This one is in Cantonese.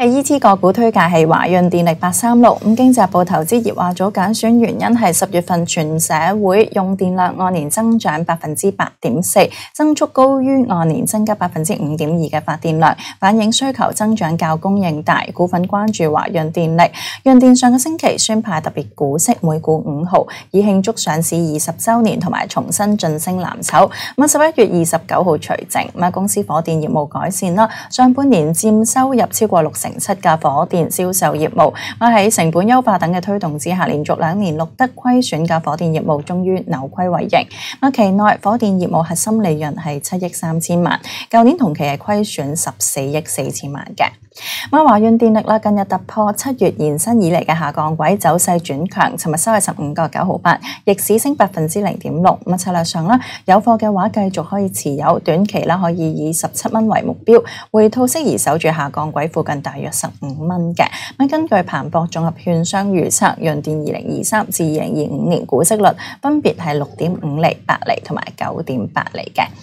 ET 個股推介係華潤電力836。咁經濟日報投資熱話組揀選原因係10月份全社會用電量按年增長8.4%，增速高於按年增加5.2%嘅發電量，反映需求增長較供應大。股份關注華潤電力。潤電上個星期宣派特別股息每股5毫，以慶祝上市20週年同埋重新晉升藍籌。11月29號除淨，公司火電業務改善啦，上半年佔收入超過67%嘅火電銷售業務，喺成本優化等嘅推動之下，連續2年錄得虧損嘅火電業務終於扭虧為盈。期內火電業務核心利潤係7億3千萬，舊年同期係虧損14億4千萬嘅。華潤電力近日突破7月延伸以嚟嘅下降軌，走勢轉強，尋日收係15個9毫8，逆市升0.6%。策略上有貨嘅話繼續可以持有，短期可以以17蚊為目標，回吐適宜守住下降軌附近大約15蚊嘅。根據彭博綜合券商預測，潤電2023至2025年股息率分別係6.5厘、8厘同埋9.8厘嘅。